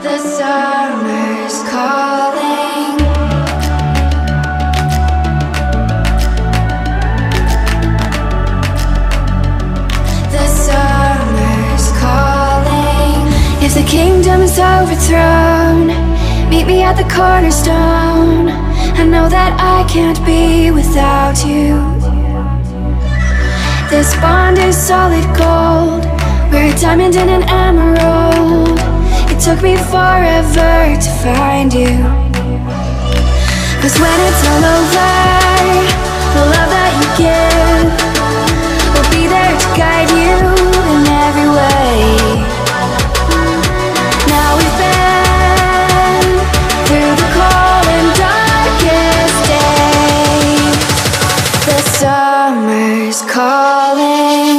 The summer's calling. The summer's calling. If the kingdom is overthrown, meet me at the cornerstone. I know that I can't be without you. This bond is solid gold. We're a diamond and an emerald. It took me forever to find you. 'Cause when it's all over, the love that you give will be there to guide you in every way. Now we've been through the cold and darkest day. The summer's calling.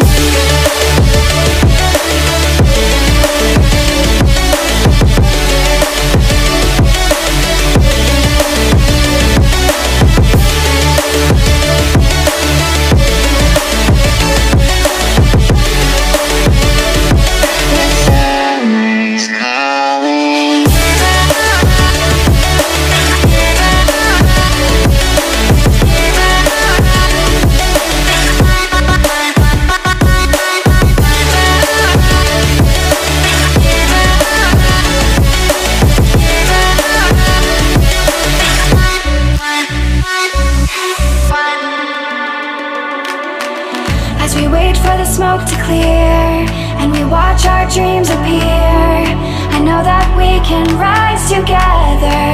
As we wait for the smoke to clear and we watch our dreams appear, I know that we can rise together.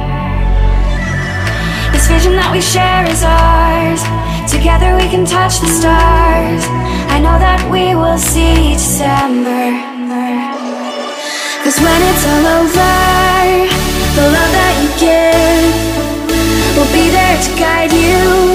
This vision that we share is ours. Together we can touch the stars. I know that we will see December. 'Cause when it's all over, the love that you give will be there to guide you